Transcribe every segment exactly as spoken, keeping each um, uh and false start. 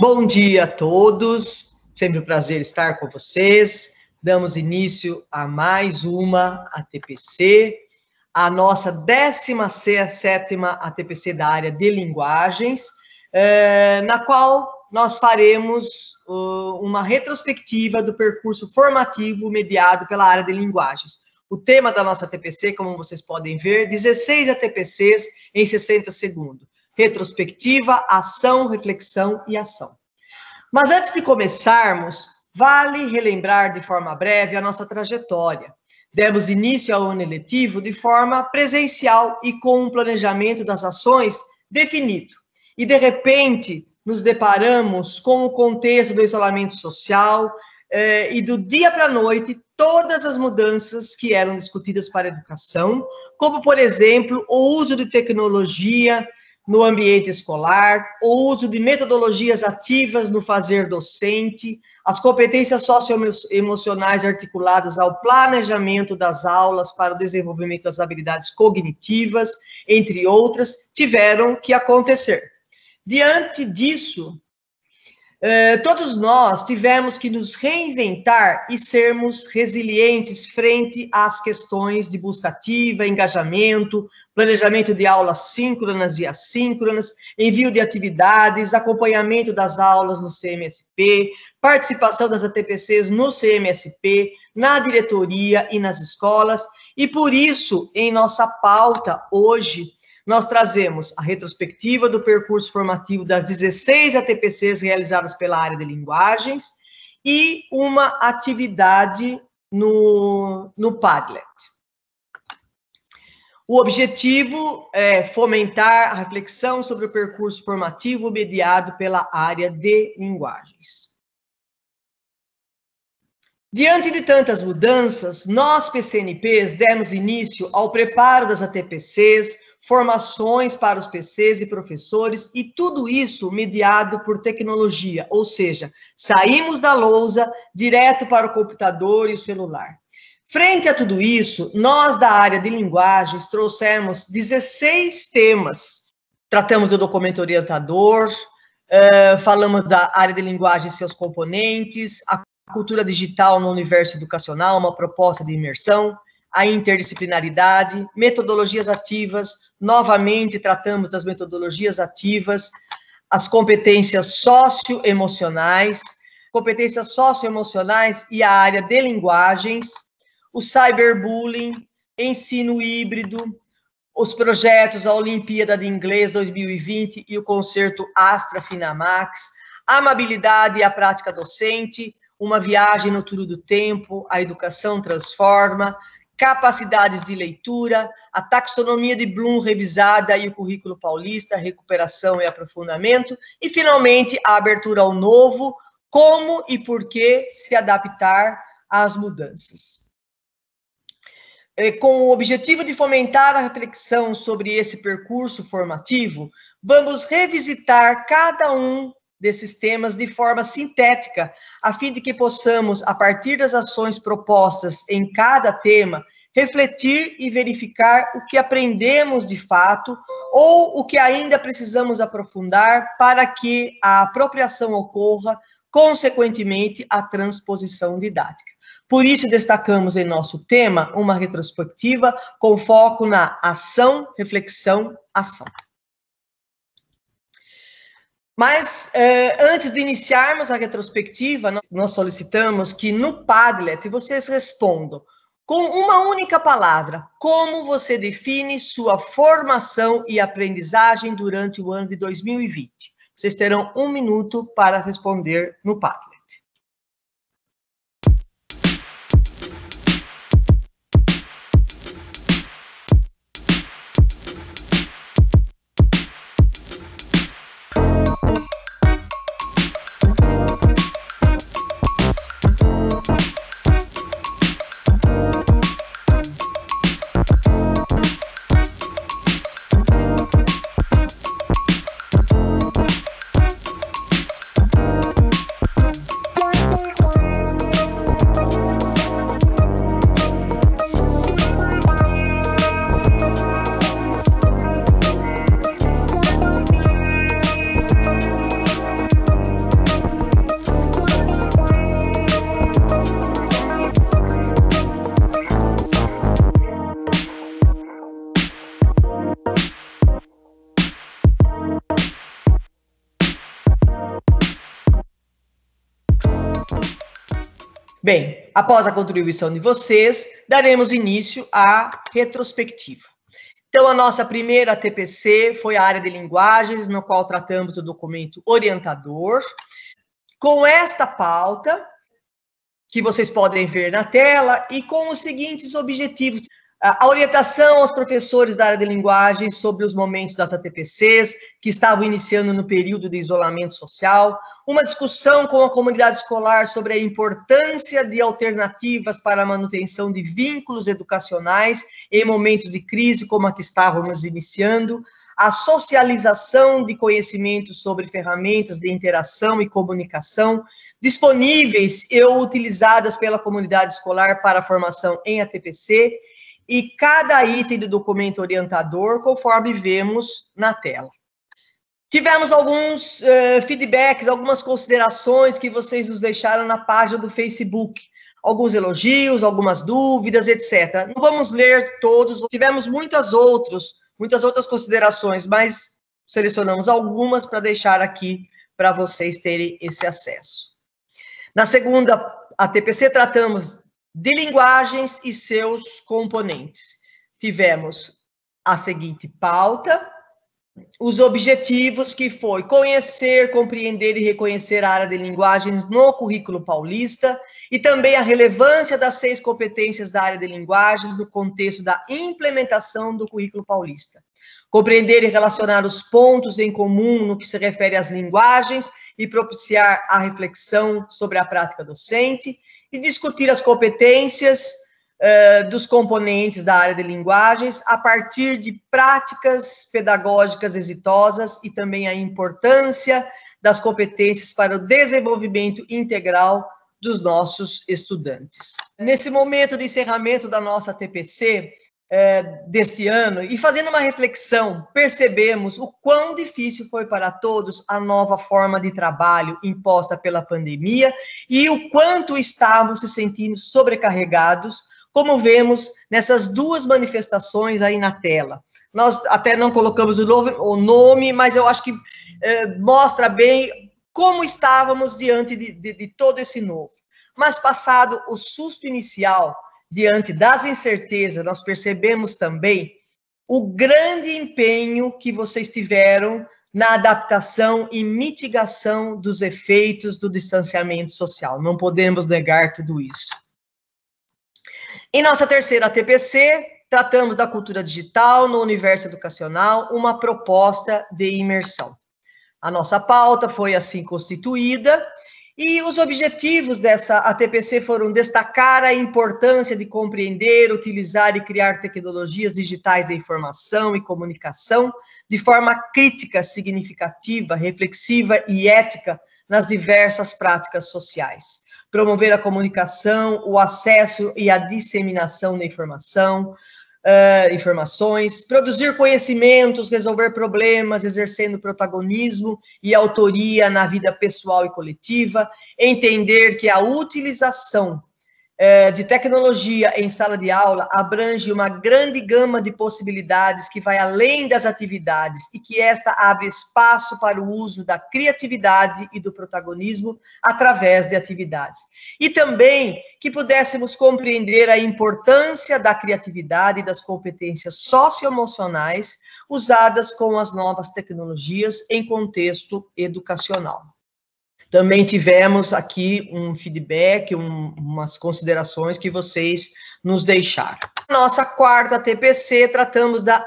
Bom dia a todos, sempre um prazer estar com vocês. Damos início a mais uma A T P C, a nossa décima sétima A T P C da área de linguagens, eh, na qual nós faremos uh, uma retrospectiva do percurso formativo mediado pela área de linguagens. O tema da nossa A T P C, como vocês podem ver, dezesseis A T P Cs em sessenta segundos. Retrospectiva, ação, reflexão e ação. Mas antes de começarmos, vale relembrar de forma breve a nossa trajetória. Demos início ao ano letivo de forma presencial e com um planejamento das ações definido. E, de repente, nos deparamos com o contexto do isolamento social eh, e do dia para a noite, todas as mudanças que eram discutidas para a educação, como, por exemplo, o uso de tecnologia no ambiente escolar, o uso de metodologias ativas no fazer docente, as competências socioemocionais articuladas ao planejamento das aulas para o desenvolvimento das habilidades cognitivas, entre outras, tiveram que acontecer. Diante disso, eh, todos nós tivemos que nos reinventar e sermos resilientes frente às questões de busca ativa, engajamento, planejamento de aulas síncronas e assíncronas, envio de atividades, acompanhamento das aulas no C M S P, participação das A T P Cs no C M S P, na diretoria e nas escolas, e por isso, em nossa pauta hoje, nós trazemos a retrospectiva do percurso formativo das dezesseis A T P Cs realizadas pela área de linguagens e uma atividade no, no Padlet. O objetivo é fomentar a reflexão sobre o percurso formativo mediado pela área de linguagens. Diante de tantas mudanças, nós, P C N Ps, demos início ao preparo das A T P Cs, formações para os P Cs e professores, e tudo isso mediado por tecnologia, ou seja, saímos da lousa direto para o computador e o celular. Frente a tudo isso, nós da área de linguagens trouxemos dezesseis temas. Tratamos do documento orientador, uh, falamos da área de linguagem e seus componentes, a cultura digital no universo educacional, uma proposta de imersão, a interdisciplinaridade, metodologias ativas, novamente tratamos das metodologias ativas, as competências socioemocionais, competências socioemocionais e a área de linguagens, o cyberbullying, ensino híbrido, os projetos, a Olimpíada de Inglês dois mil e vinte e o concerto Astra Finamax, a amabilidade e a prática docente, uma viagem no túnel do tempo, a educação transforma, capacidades de leitura, a taxonomia de Bloom revisada e o currículo paulista, recuperação e aprofundamento, e, finalmente, a abertura ao novo, como e por que se adaptar às mudanças. Com o objetivo de fomentar a reflexão sobre esse percurso formativo, vamos revisitar cada um desses temas de forma sintética, a fim de que possamos, a partir das ações propostas em cada tema, refletir e verificar o que aprendemos de fato ou o que ainda precisamos aprofundar para que a apropriação ocorra, consequentemente, a transposição didática. Por isso, destacamos em nosso tema uma retrospectiva com foco na ação, reflexão, ação. Mas, eh, antes de iniciarmos a retrospectiva, nós, nós solicitamos que no Padlet vocês respondam com uma única palavra, como você define sua formação e aprendizagem durante o ano de dois mil e vinte. Vocês terão um minuto para responder no Padlet. Bem, após a contribuição de vocês, daremos início à retrospectiva. Então, a nossa primeira T P C foi a área de linguagens, no qual tratamos do documento orientador. Com esta pauta, que vocês podem ver na tela, e com os seguintes objetivos. A orientação aos professores da área de linguagens sobre os momentos das A T P Cs, que estavam iniciando no período de isolamento social, uma discussão com a comunidade escolar sobre a importância de alternativas para a manutenção de vínculos educacionais em momentos de crise como a que estávamos iniciando, a socialização de conhecimentos sobre ferramentas de interação e comunicação disponíveis e ou utilizadas pela comunidade escolar para a formação em A T P C, e cada item do documento orientador, conforme vemos na tela. Tivemos alguns uh, feedbacks, algumas considerações que vocês nos deixaram na página do Facebook. Alguns elogios, algumas dúvidas, etcétera. Não vamos ler todos, tivemos muitas outros, muitas outras considerações, mas selecionamos algumas para deixar aqui para vocês terem esse acesso. Na segunda A T P C, tratamos de linguagens e seus componentes. Tivemos a seguinte pauta, os objetivos, que foi conhecer, compreender e reconhecer a área de linguagens no currículo paulista, e também a relevância das seis competências da área de linguagens no contexto da implementação do currículo paulista. Compreender e relacionar os pontos em comum no que se refere às linguagens e propiciar a reflexão sobre a prática docente, e discutir as competências uh, dos componentes da área de linguagens a partir de práticas pedagógicas exitosas e também a importância das competências para o desenvolvimento integral dos nossos estudantes. Nesse momento de encerramento da nossa T P C, É, deste ano, e fazendo uma reflexão, percebemos o quão difícil foi para todos a nova forma de trabalho imposta pela pandemia e o quanto estavam se sentindo sobrecarregados, como vemos nessas duas manifestações aí na tela. Nós até não colocamos o, novo, o nome, mas eu acho que é, mostra bem como estávamos diante de, de, de todo esse novo. Mas passado o susto inicial, diante das incertezas, nós percebemos também o grande empenho que vocês tiveram na adaptação e mitigação dos efeitos do distanciamento social. Não podemos negar tudo isso. Em nossa terceira T P C, tratamos da cultura digital no universo educacional, uma proposta de imersão. A nossa pauta foi assim constituída, e os objetivos dessa A T P C foram destacar a importância de compreender, utilizar e criar tecnologias digitais de informação e comunicação de forma crítica, significativa, reflexiva e ética nas diversas práticas sociais. Promover a comunicação, o acesso e a disseminação da informação, Uh, informações, produzir conhecimentos, resolver problemas, exercendo protagonismo e autoria na vida pessoal e coletiva, entender que a utilização uh, de tecnologia em sala de aula abrange uma grande gama de possibilidades que vai além das atividades e que esta abre espaço para o uso da criatividade e do protagonismo através de atividades. E também que pudéssemos compreender a importância da criatividade e das competências socioemocionais usadas com as novas tecnologias em contexto educacional. Também tivemos aqui um feedback, um, umas considerações que vocês nos deixaram. Nossa quarta T P C, tratamos da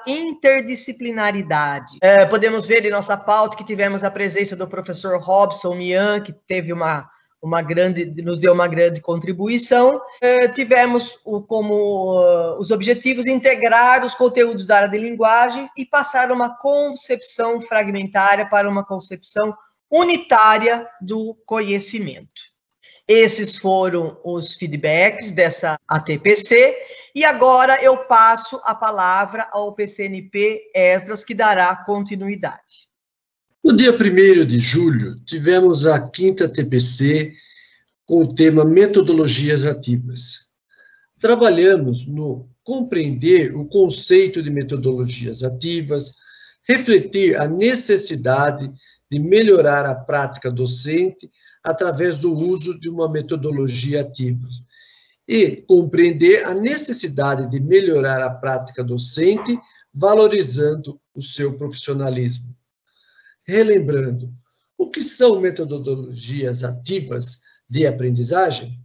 interdisciplinaridade. É, podemos ver em nossa pauta que tivemos a presença do professor Robson Mian, que teve uma uma grande, nos deu uma grande contribuição. Uh, tivemos o, como uh, os objetivos integrar os conteúdos da área de linguagem e passar uma concepção fragmentária para uma concepção unitária do conhecimento. Esses foram os feedbacks dessa A T P C, e agora eu passo a palavra ao P C N P Esdras, que dará continuidade. No dia primeiro de julho, tivemos a quinta T P C com o tema Metodologias Ativas. Trabalhamos no compreender o conceito de metodologias ativas, refletir a necessidade de melhorar a prática docente através do uso de uma metodologia ativa e compreender a necessidade de melhorar a prática docente, valorizando o seu profissionalismo. Relembrando, o que são metodologias ativas de aprendizagem?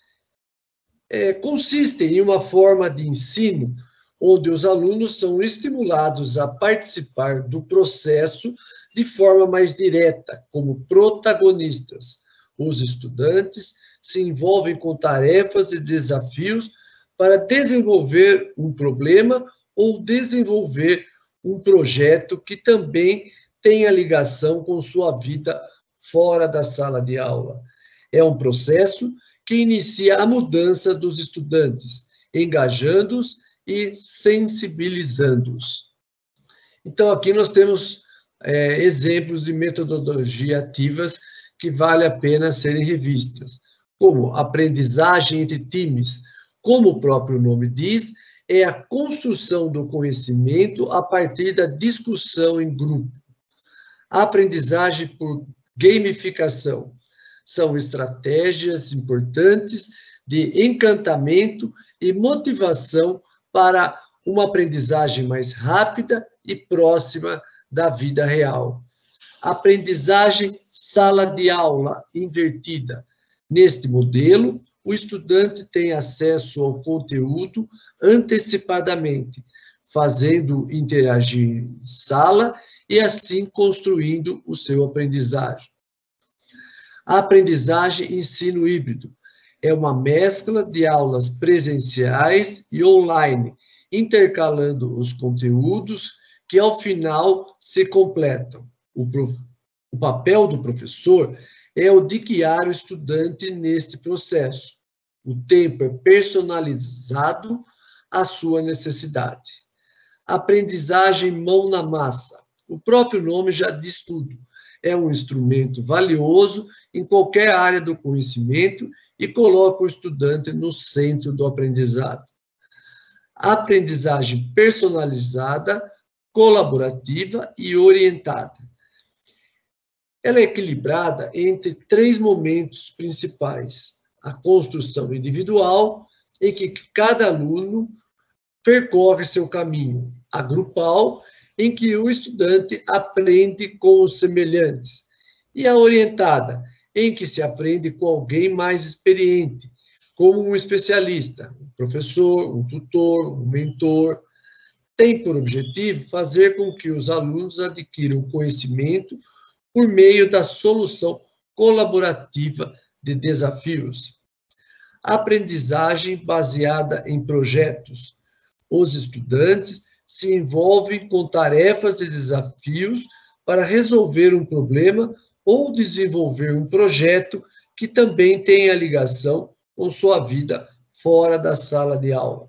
É, consistem em uma forma de ensino onde os alunos são estimulados a participar do processo de forma mais direta, como protagonistas. Os estudantes se envolvem com tarefas e desafios para desenvolver um problema ou desenvolver um projeto que também tenha ligação com sua vida fora da sala de aula. É um processo que inicia a mudança dos estudantes, engajando-os e sensibilizando-os. Então, aqui nós temos é, exemplos de metodologia ativas que vale a pena serem revistas, como aprendizagem entre times. Como o próprio nome diz, é a construção do conhecimento a partir da discussão em grupo. A aprendizagem por gamificação são estratégias importantes de encantamento e motivação para uma aprendizagem mais rápida e próxima da vida real. Aprendizagem sala de aula invertida. Neste modelo, o estudante tem acesso ao conteúdo antecipadamente, fazendo interagir em sala e assim construindo o seu aprendizagem. A aprendizagem ensino híbrido é uma mescla de aulas presenciais e online, intercalando os conteúdos que, ao final, se completam. O, prof... o papel do professor é o de guiar o estudante neste processo. O tempo é personalizado à sua necessidade. Aprendizagem mão na massa. O próprio nome já diz tudo. É um instrumento valioso em qualquer área do conhecimento e coloca o estudante no centro do aprendizado. Aprendizagem personalizada, colaborativa e orientada. Ela é equilibrada entre três momentos principais: a construção individual, em que cada aluno percorre seu caminho; a grupal, em que o estudante aprende com os semelhantes; e a orientada, em que se aprende com alguém mais experiente, como um especialista, um professor, um tutor, um mentor. Tem por objetivo fazer com que os alunos adquiram conhecimento por meio da solução colaborativa de desafios. Aprendizagem baseada em projetos. Os estudantes se envolvem com tarefas e desafios para resolver um problema ou desenvolver um projeto que também tenha ligação com sua vida fora da sala de aula.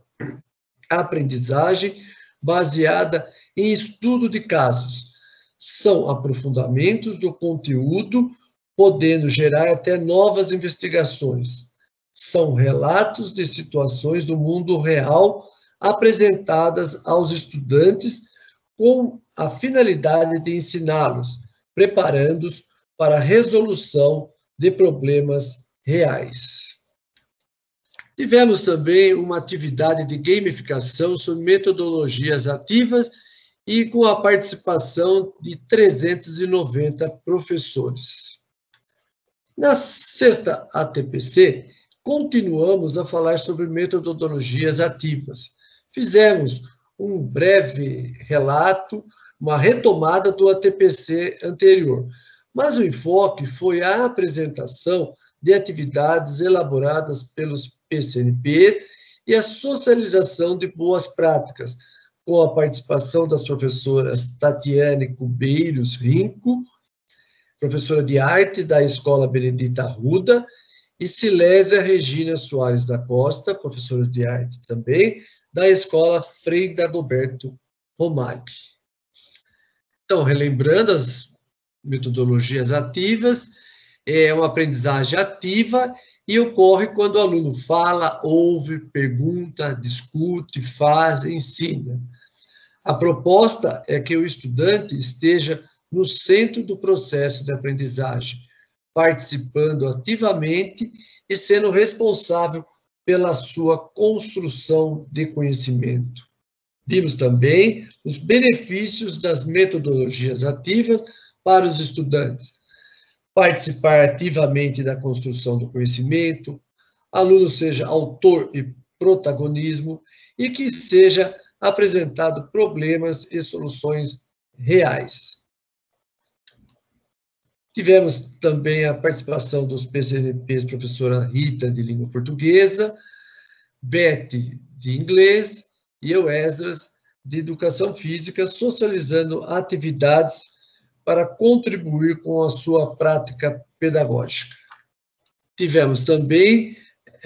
Aprendizagem baseada em estudo de casos. São aprofundamentos do conteúdo, podendo gerar até novas investigações. São relatos de situações do mundo real apresentadas aos estudantes com a finalidade de ensiná-los, preparando-os para a resolução de problemas reais. Tivemos também uma atividade de gamificação sobre metodologias ativas e com a participação de trezentos e noventa professores. Na sexta A T P C, continuamos a falar sobre metodologias ativas. Fizemos um breve relato, uma retomada do A T P C anterior, mas o enfoque foi a apresentação de atividades elaboradas pelos P C N Ps e a socialização de boas práticas, com a participação das professoras Tatiane Cubeiros Rinco, professora de arte da Escola Benedita Arruda, e Silésia Regina Soares da Costa, professora de arte também, da Escola Frei Dagoberto Romag. Então, relembrando as metodologias ativas, é uma aprendizagem ativa e ocorre quando o aluno fala, ouve, pergunta, discute, faz, ensina. A proposta é que o estudante esteja no centro do processo de aprendizagem, participando ativamente e sendo responsável pela sua construção de conhecimento. Vimos também os benefícios das metodologias ativas para os estudantes. Participar ativamente da construção do conhecimento, aluno seja autor e protagonismo e que seja apresentado problemas e soluções reais. Tivemos também a participação dos P C N Ps, professora Rita, de língua portuguesa, Beth, de inglês, e eu, Esdras, de educação física, socializando atividades para contribuir com a sua prática pedagógica. Tivemos também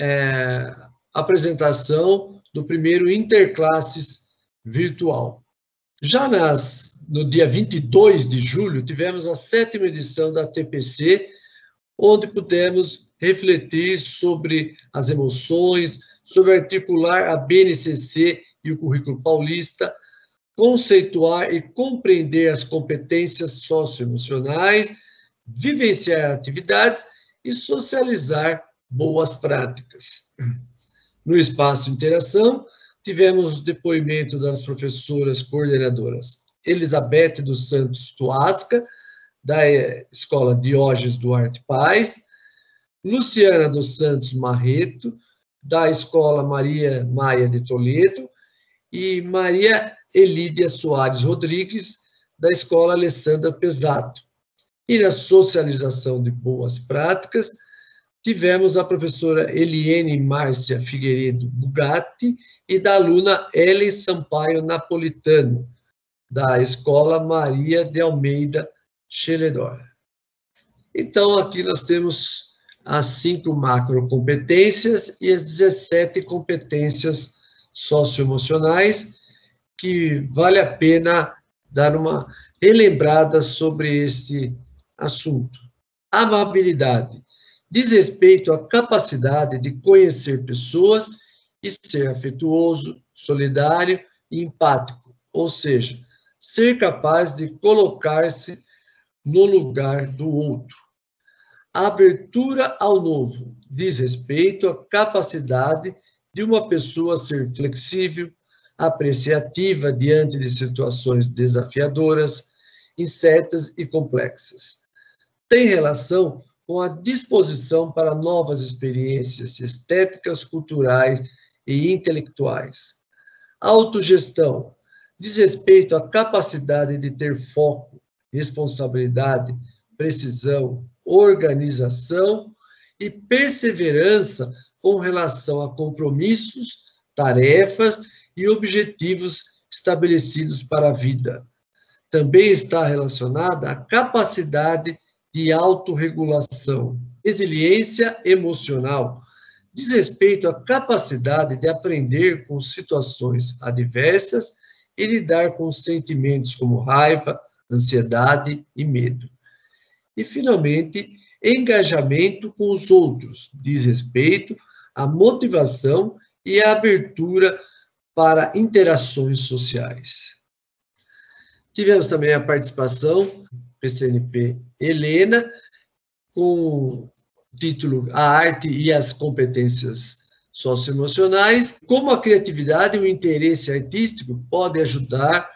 é, a apresentação do primeiro Interclasses virtual. Já nas, no dia vinte e dois de julho, tivemos a sétima edição da T P C, onde pudemos refletir sobre as emoções, sobre articular a B N C C e o currículo paulista, conceituar e compreender as competências socioemocionais, vivenciar atividades e socializar boas práticas. No espaço de interação, tivemos o depoimento das professoras coordenadoras Elizabeth dos Santos Tuasca, da Escola Diógenes Duarte Paz, Luciana dos Santos Marreto, da Escola Maria Maia de Toledo, e Maria Elídia Soares Rodrigues, da Escola Alessandra Pesato. E na socialização de boas práticas, tivemos a professora Eliene Márcia Figueiredo Bugatti e da aluna Ellen Sampaio Napolitano, da Escola Maria de Almeida Scheledor. Então, aqui nós temos as cinco macrocompetências e as dezessete competências socioemocionais, que vale a pena dar uma relembrada sobre este assunto. Amabilidade diz respeito à capacidade de conhecer pessoas e ser afetuoso, solidário e empático, ou seja, ser capaz de colocar-se no lugar do outro. A abertura ao novo diz respeito à capacidade de uma pessoa ser flexível, apreciativa diante de situações desafiadoras, incertas e complexas. Tem relação com a disposição para novas experiências estéticas, culturais e intelectuais. A autogestão diz respeito à capacidade de ter foco, responsabilidade, precisão, organização e perseverança com relação a compromissos, tarefas e objetivos estabelecidos para a vida. Também está relacionada à capacidade de autorregulação. Resiliência emocional diz respeito à capacidade de aprender com situações adversas e lidar com sentimentos como raiva, ansiedade e medo. E, finalmente, engajamento com os outros diz respeito à motivação e à abertura para interações sociais. Tivemos também a participação P C N P Helena, com o título A Arte e as Competências Socioemocionais, como a criatividade e o interesse artístico podem ajudar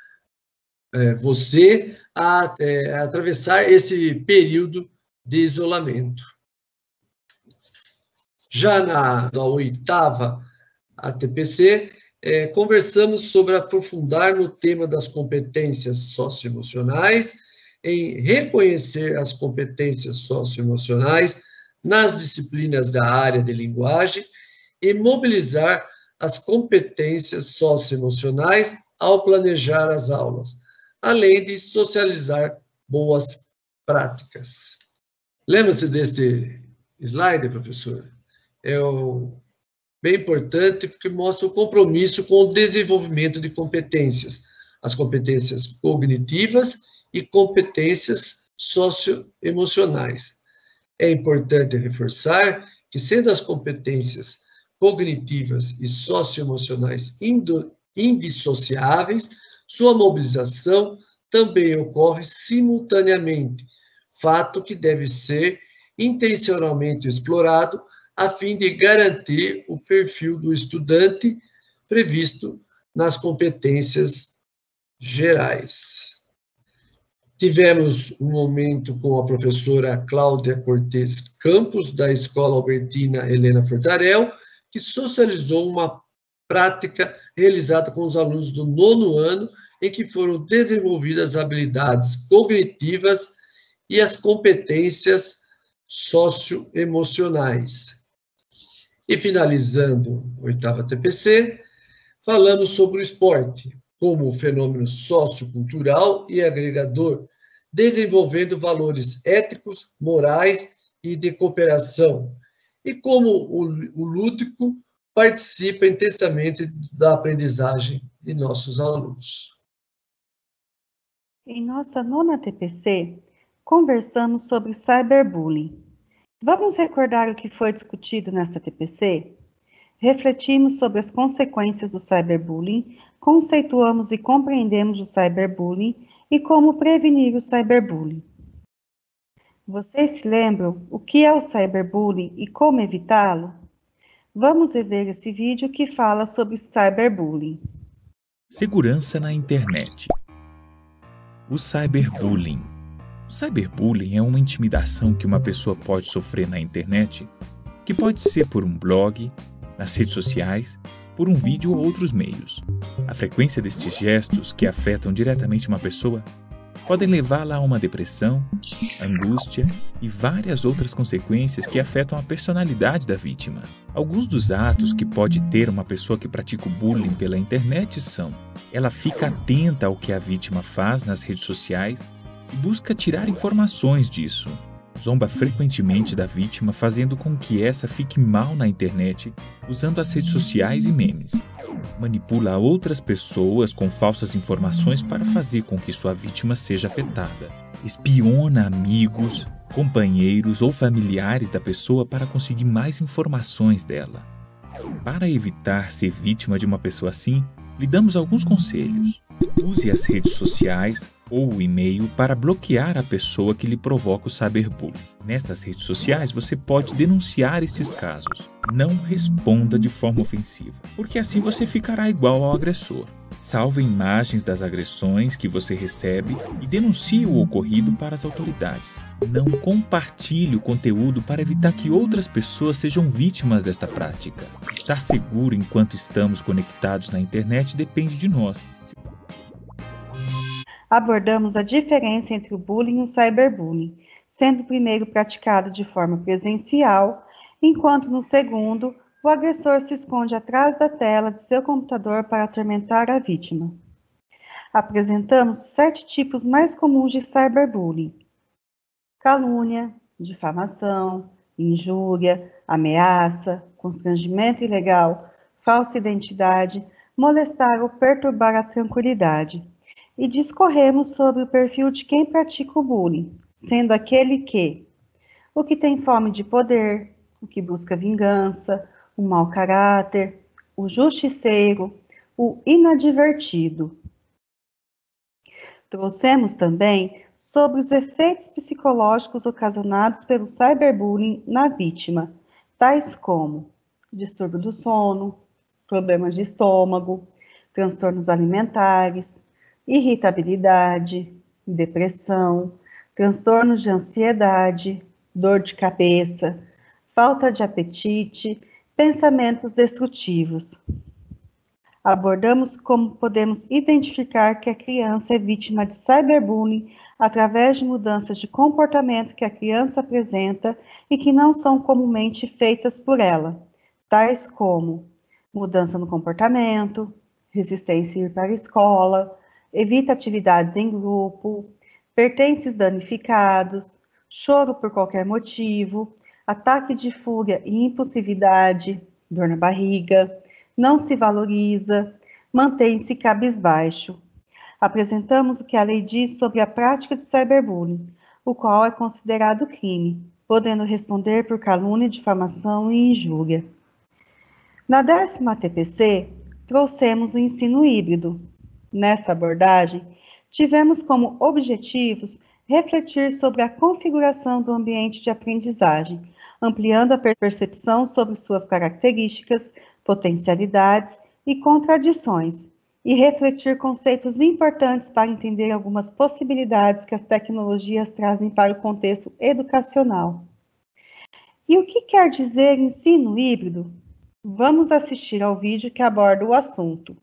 é, você a, é, a atravessar esse período de isolamento. Já na, na oitava A T P C, é, conversamos sobre aprofundar no tema das competências socioemocionais, em reconhecer as competências socioemocionais nas disciplinas da área de linguagem e mobilizar as competências socioemocionais ao planejar as aulas, além de socializar boas práticas. Lembra-se deste slide, professor? É o, bem importante porque mostra o compromisso com o desenvolvimento de competências, as competências cognitivas e competências socioemocionais. É importante reforçar que, sendo as competências cognitivas e socioemocionais indissociáveis, sua mobilização também ocorre simultaneamente, fato que deve ser intencionalmente explorado a fim de garantir o perfil do estudante previsto nas competências gerais. Tivemos um momento com a professora Cláudia Cortes Campos, da Escola Albertina Helena Fortarel, que socializou uma prática realizada com os alunos do nono ano, em que foram desenvolvidas habilidades cognitivas e as competências socioemocionais. E finalizando a oitava T P C, falamos sobre o esporte, como um fenômeno sociocultural e agregador, desenvolvendo valores éticos, morais e de cooperação, e como o, o lúdico participa intensamente da aprendizagem de nossos alunos. Em nossa nona T P C, conversamos sobre cyberbullying. Vamos recordar o que foi discutido nesta T P C? Refletimos sobre as consequências do cyberbullying, conceituamos e compreendemos o cyberbullying e como prevenir o cyberbullying. Vocês se lembram o que é o cyberbullying e como evitá-lo? Vamos rever esse vídeo que fala sobre cyberbullying. Segurança na internet. O cyberbullying. O cyberbullying é uma intimidação que uma pessoa pode sofrer na internet, que pode ser por um blog, nas redes sociais, por um vídeo ou outros meios. A frequência destes gestos, que afetam diretamente uma pessoa, podem levá-la a uma depressão, angústia e várias outras consequências que afetam a personalidade da vítima. Alguns dos atos que pode ter uma pessoa que pratica o bullying pela internet são: ela fica atenta ao que a vítima faz nas redes sociais e busca tirar informações disso. Zomba frequentemente da vítima, fazendo com que essa fique mal na internet, usando as redes sociais e memes. Manipula outras pessoas com falsas informações para fazer com que sua vítima seja afetada. Espiona amigos, companheiros ou familiares da pessoa para conseguir mais informações dela. Para evitar ser vítima de uma pessoa assim, lhe damos alguns conselhos. Use as redes sociais ou o e-mail para bloquear a pessoa que lhe provoca o cyberbullying. Nessas redes sociais, você pode denunciar estes casos. Não responda de forma ofensiva, porque assim você ficará igual ao agressor. Salve imagens das agressões que você recebe e denuncie o ocorrido para as autoridades. Não compartilhe o conteúdo para evitar que outras pessoas sejam vítimas desta prática. Estar seguro enquanto estamos conectados na internet depende de nós. Abordamos a diferença entre o bullying e o cyberbullying, sendo o primeiro praticado de forma presencial, enquanto no segundo, o agressor se esconde atrás da tela de seu computador para atormentar a vítima. Apresentamos sete tipos mais comuns de cyberbullying: calúnia, difamação, injúria, ameaça, constrangimento ilegal, falsa identidade, molestar ou perturbar a tranquilidade. E discorremos sobre o perfil de quem pratica o bullying, sendo aquele que o que tem fome de poder, o que busca vingança, o mau caráter, o justiceiro, o inadvertido. Trouxemos também sobre os efeitos psicológicos ocasionados pelo cyberbullying na vítima, tais como distúrbio do sono, problemas de estômago, transtornos alimentares, irritabilidade, depressão, transtornos de ansiedade, dor de cabeça, falta de apetite, pensamentos destrutivos. Abordamos como podemos identificar que a criança é vítima de cyberbullying através de mudanças de comportamento que a criança apresenta e que não são comumente feitas por ela, tais como mudança no comportamento, resistência a ir para a escola, evita atividades em grupo, pertences danificados, choro por qualquer motivo, ataque de fúria e impulsividade, dor na barriga, não se valoriza, mantém-se cabisbaixo. Apresentamos o que a lei diz sobre a prática de cyberbullying, o qual é considerado crime, podendo responder por calúnia, difamação e injúria. Na décima T P C, trouxemos o ensino híbrido. Nessa abordagem, tivemos como objetivos refletir sobre a configuração do ambiente de aprendizagem, ampliando a percepção sobre suas características, potencialidades e contradições, e refletir conceitos importantes para entender algumas possibilidades que as tecnologias trazem para o contexto educacional. E o que quer dizer ensino híbrido? Vamos assistir ao vídeo que aborda o assunto.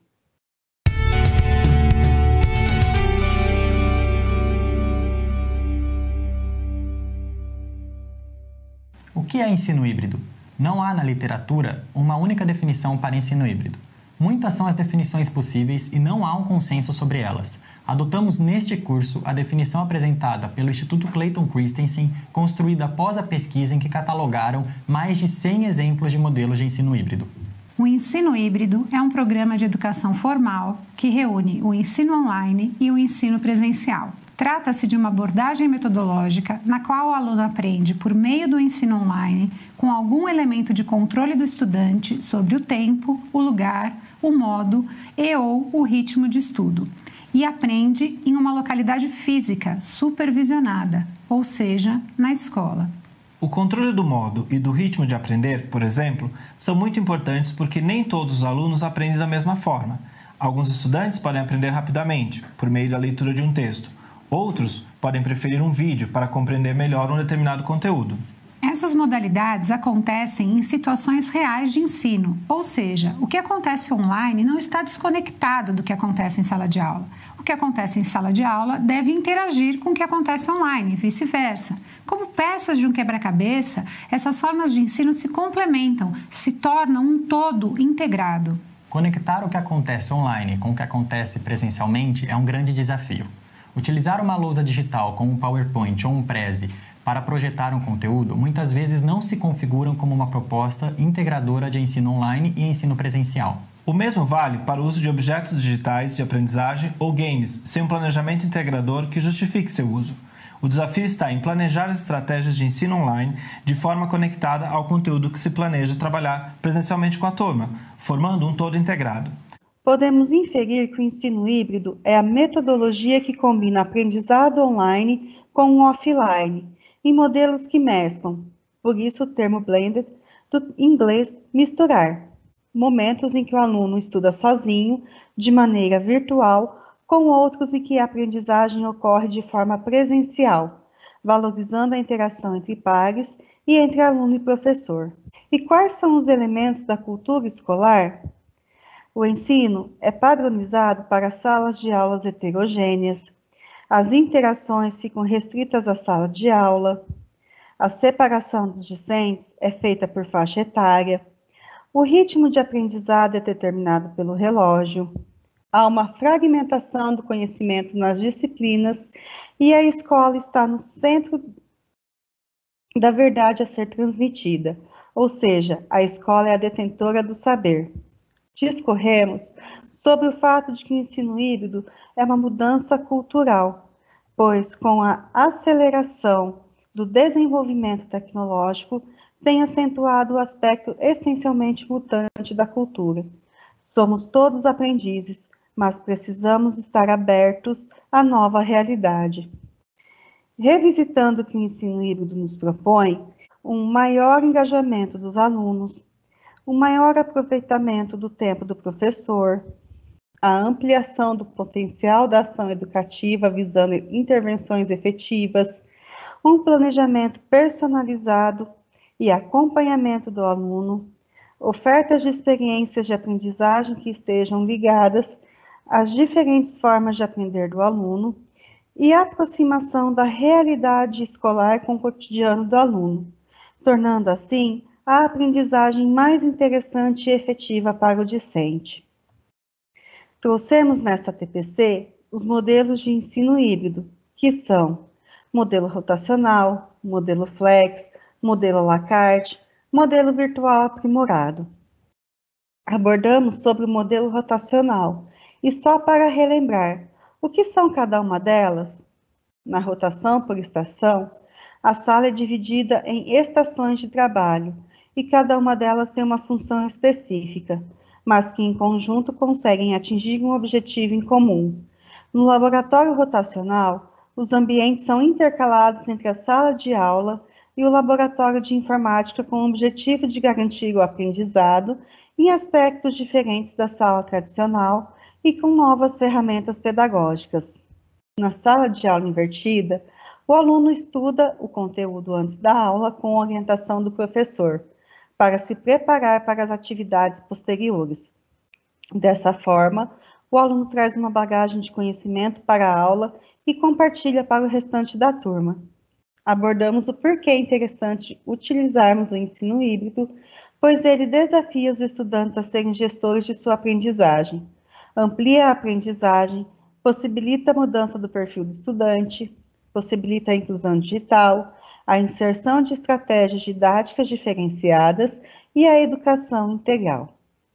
O que é ensino híbrido? Não há na literatura uma única definição para ensino híbrido. Muitas são as definições possíveis e não há um consenso sobre elas. Adotamos neste curso a definição apresentada pelo Instituto Clayton Christensen, construída após a pesquisa em que catalogaram mais de cem exemplos de modelos de ensino híbrido. O ensino híbrido é um programa de educação formal que reúne o ensino online e o ensino presencial. Trata-se de uma abordagem metodológica na qual o aluno aprende, por meio do ensino online, com algum elemento de controle do estudante sobre o tempo, o lugar, o modo e ou o ritmo de estudo, e aprende em uma localidade física supervisionada, ou seja, na escola. O controle do modo e do ritmo de aprender, por exemplo, são muito importantes porque nem todos os alunos aprendem da mesma forma. Alguns estudantes podem aprender rapidamente, por meio da leitura de um texto. Outros podem preferir um vídeo para compreender melhor um determinado conteúdo. Essas modalidades acontecem em situações reais de ensino, ou seja, o que acontece online não está desconectado do que acontece em sala de aula. O que acontece em sala de aula deve interagir com o que acontece online e vice-versa. Como peças de um quebra-cabeça, essas formas de ensino se complementam, se tornam um todo integrado. Conectar o que acontece online com o que acontece presencialmente é um grande desafio. Utilizar uma lousa digital como um PowerPoint ou um Prezi para projetar um conteúdo muitas vezes não se configuram como uma proposta integradora de ensino online e ensino presencial. O mesmo vale para o uso de objetos digitais de aprendizagem ou games, sem um planejamento integrador que justifique seu uso. O desafio está em planejar as estratégias de ensino online de forma conectada ao conteúdo que se planeja trabalhar presencialmente com a turma, formando um todo integrado. Podemos inferir que o ensino híbrido é a metodologia que combina aprendizado online com o offline, em modelos que mesclam, por isso o termo blended, do inglês misturar, momentos em que o aluno estuda sozinho, de maneira virtual, com outros em que a aprendizagem ocorre de forma presencial, valorizando a interação entre pares e entre aluno e professor. E quais são os elementos da cultura escolar? O ensino é padronizado para salas de aulas heterogêneas, as interações ficam restritas à sala de aula, a separação dos discentes é feita por faixa etária, o ritmo de aprendizado é determinado pelo relógio, há uma fragmentação do conhecimento nas disciplinas e a escola está no centro da verdade a ser transmitida, ou seja, a escola é a detentora do saber. Discorremos sobre o fato de que o ensino híbrido é uma mudança cultural, pois com a aceleração do desenvolvimento tecnológico tem acentuado o aspecto essencialmente mutante da cultura. Somos todos aprendizes, mas precisamos estar abertos à nova realidade. Revisitando o que o ensino híbrido nos propõe, um maior engajamento dos alunos, um maior aproveitamento do tempo do professor, a ampliação do potencial da ação educativa visando intervenções efetivas, um planejamento personalizado e acompanhamento do aluno, ofertas de experiências de aprendizagem que estejam ligadas às diferentes formas de aprender do aluno e a aproximação da realidade escolar com o cotidiano do aluno, tornando assim a aprendizagem mais interessante e efetiva para o discente. Trouxemos nesta T P C os modelos de ensino híbrido, que são modelo rotacional, modelo flex, modelo à la carte, modelo virtual aprimorado. Abordamos sobre o modelo rotacional, e só para relembrar, o que são cada uma delas? Na rotação por estação, a sala é dividida em estações de trabalho, e cada uma delas tem uma função específica, mas que em conjunto conseguem atingir um objetivo em comum. No laboratório rotacional, os ambientes são intercalados entre a sala de aula e o laboratório de informática com o objetivo de garantir o aprendizado em aspectos diferentes da sala tradicional e com novas ferramentas pedagógicas. Na sala de aula invertida, o aluno estuda o conteúdo antes da aula com orientação do professor, para se preparar para as atividades posteriores. Dessa forma, o aluno traz uma bagagem de conhecimento para a aula e compartilha para o restante da turma. Abordamos o porquê é interessante utilizarmos o ensino híbrido, pois ele desafia os estudantes a serem gestores de sua aprendizagem, amplia a aprendizagem, possibilita a mudança do perfil do estudante, possibilita a inclusão digital, a inserção de estratégias didáticas diferenciadas e a educação integral.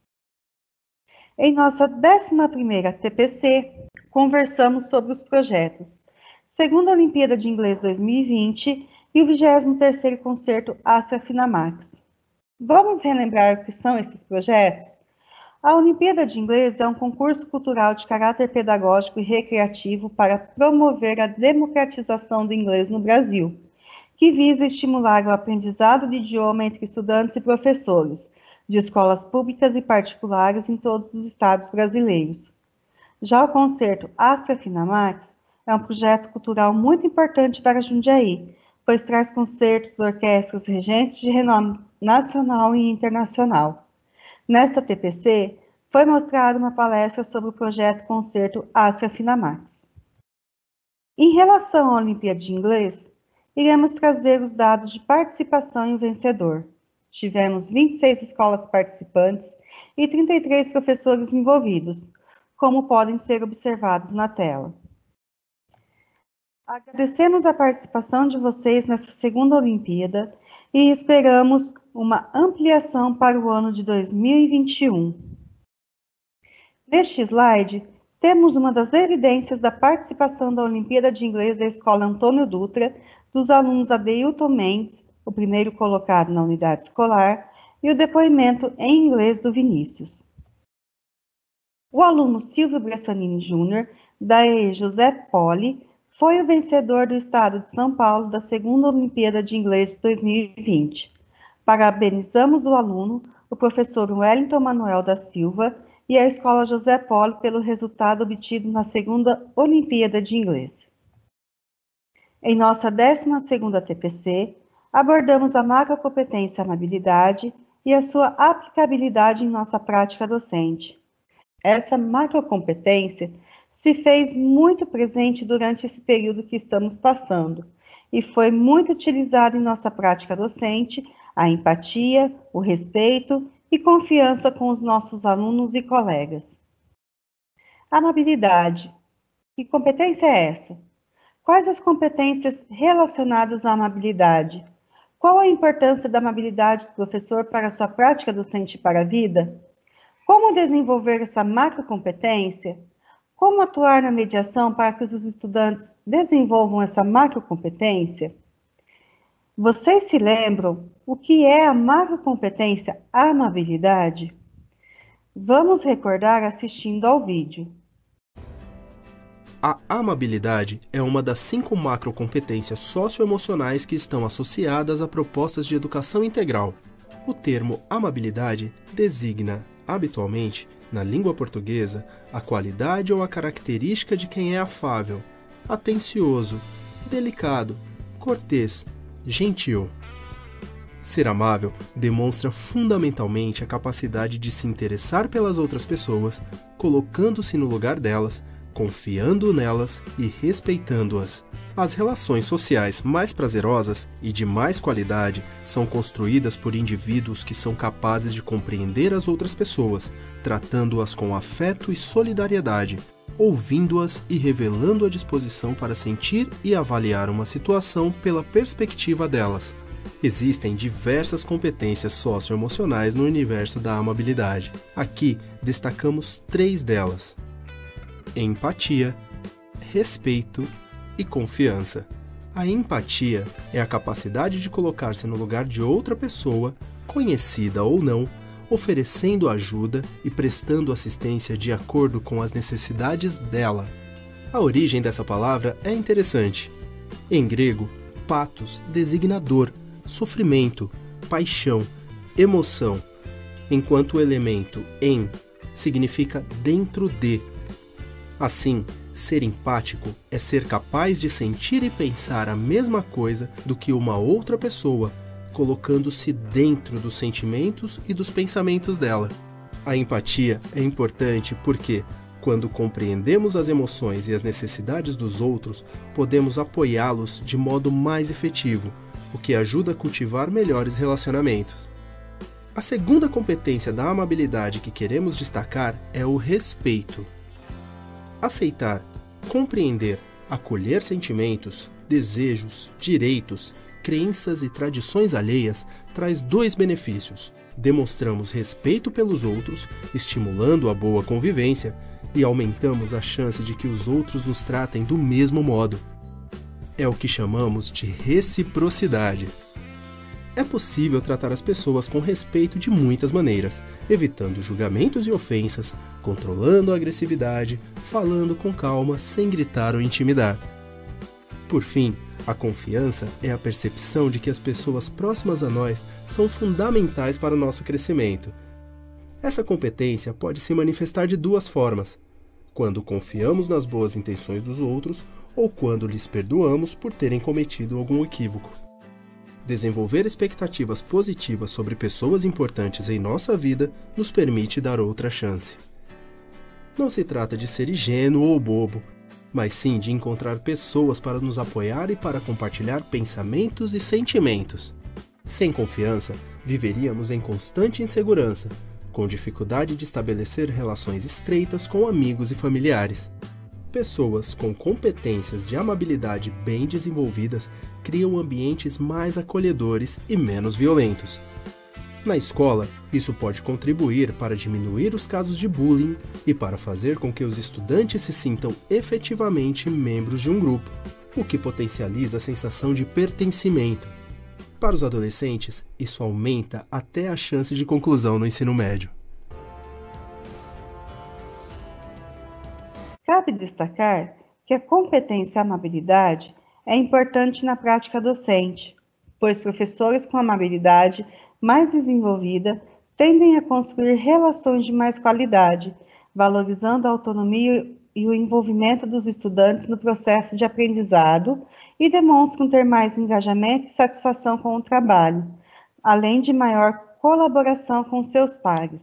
Em nossa décima primeira T P C, conversamos sobre os projetos Segunda Olimpíada de Inglês dois mil e vinte e o vigésimo terceiro Concerto Astra Finamax. Vamos relembrar o que são esses projetos? A Olimpíada de Inglês é um concurso cultural de caráter pedagógico e recreativo para promover a democratização do inglês no Brasil, que visa estimular o aprendizado de idioma entre estudantes e professores, de escolas públicas e particulares em todos os estados brasileiros. Já o Concerto Astra Finamax é um projeto cultural muito importante para Jundiaí, pois traz concertos, orquestras regentes de renome nacional e internacional. Nesta T P C, foi mostrada uma palestra sobre o projeto Concerto Astra Finamax. Em relação à Olimpíada de Inglês, iremos trazer os dados de participação e o vencedor. Tivemos vinte e seis escolas participantes e trinta e três professores envolvidos, como podem ser observados na tela. Agradecemos a participação de vocês nessa segunda Olimpíada e esperamos uma ampliação para o ano de dois mil e vinte e um. Neste slide, temos uma das evidências da participação da Olimpíada de Inglês da Escola Antônio Dutra, dos alunos Adeilton Mendes, o primeiro colocado na unidade escolar, e o depoimento em inglês do Vinícius. O aluno Silvio Bressanini Júnior, da E E José Poli, foi o vencedor do estado de São Paulo da segunda Olimpíada de Inglês de dois mil e vinte. Parabenizamos o aluno, o professor Wellington Manuel da Silva e a Escola José Poli pelo resultado obtido na segunda Olimpíada de Inglês. Em nossa décima segunda T P C, abordamos a macrocompetência amabilidade e a sua aplicabilidade em nossa prática docente. Essa macrocompetência se fez muito presente durante esse período que estamos passando e foi muito utilizada em nossa prática docente, a empatia, o respeito e confiança com os nossos alunos e colegas. Amabilidade. Que competência é essa? Quais as competências relacionadas à amabilidade? Qual a importância da amabilidade do professor para a sua prática docente e para a vida? Como desenvolver essa macrocompetência? Como atuar na mediação para que os estudantes desenvolvam essa macrocompetência? Vocês se lembram o que é a macrocompetência amabilidade? Vamos recordar assistindo ao vídeo. A amabilidade é uma das cinco macrocompetências socioemocionais que estão associadas a propostas de educação integral. O termo amabilidade designa, habitualmente, na língua portuguesa, a qualidade ou a característica de quem é afável, atencioso, delicado, cortês, gentil. Ser amável demonstra fundamentalmente a capacidade de se interessar pelas outras pessoas, colocando-se no lugar delas, confiando nelas e respeitando-as. As relações sociais mais prazerosas e de mais qualidade são construídas por indivíduos que são capazes de compreender as outras pessoas, tratando-as com afeto e solidariedade, ouvindo-as e revelando a disposição para sentir e avaliar uma situação pela perspectiva delas. Existem diversas competências socioemocionais no universo da amabilidade. Aqui destacamos três delas: empatia, respeito e confiança. A empatia é a capacidade de colocar-se no lugar de outra pessoa, conhecida ou não, oferecendo ajuda e prestando assistência de acordo com as necessidades dela. A origem dessa palavra é interessante. Em grego, pathos designa dor, sofrimento, paixão, emoção, enquanto o elemento em significa dentro de. Assim, ser empático é ser capaz de sentir e pensar a mesma coisa do que uma outra pessoa, colocando-se dentro dos sentimentos e dos pensamentos dela. A empatia é importante porque, quando compreendemos as emoções e as necessidades dos outros, podemos apoiá-los de modo mais efetivo, o que ajuda a cultivar melhores relacionamentos. A segunda competência da amabilidade que queremos destacar é o respeito. Aceitar, compreender, acolher sentimentos, desejos, direitos, crenças e tradições alheias traz dois benefícios. Demonstramos respeito pelos outros, estimulando a boa convivência, e aumentamos a chance de que os outros nos tratem do mesmo modo. É o que chamamos de reciprocidade. É possível tratar as pessoas com respeito de muitas maneiras, evitando julgamentos e ofensas, controlando a agressividade, falando com calma, sem gritar ou intimidar. Por fim, a confiança é a percepção de que as pessoas próximas a nós são fundamentais para o nosso crescimento. Essa competência pode se manifestar de duas formas: quando confiamos nas boas intenções dos outros ou quando lhes perdoamos por terem cometido algum equívoco. Desenvolver expectativas positivas sobre pessoas importantes em nossa vida nos permite dar outra chance. Não se trata de ser ingênuo ou bobo, mas sim de encontrar pessoas para nos apoiar e para compartilhar pensamentos e sentimentos. Sem confiança, viveríamos em constante insegurança, com dificuldade de estabelecer relações estreitas com amigos e familiares. Pessoas com competências de amabilidade bem desenvolvidas criam ambientes mais acolhedores e menos violentos. Na escola, isso pode contribuir para diminuir os casos de bullying e para fazer com que os estudantes se sintam efetivamente membros de um grupo, o que potencializa a sensação de pertencimento. Para os adolescentes, isso aumenta até a chance de conclusão no ensino médio. Cabe destacar que a competência amabilidade é importante na prática docente, pois professores com amabilidade mais desenvolvida tendem a construir relações de mais qualidade, valorizando a autonomia e o envolvimento dos estudantes no processo de aprendizado e demonstram ter mais engajamento e satisfação com o trabalho, além de maior colaboração com seus pares.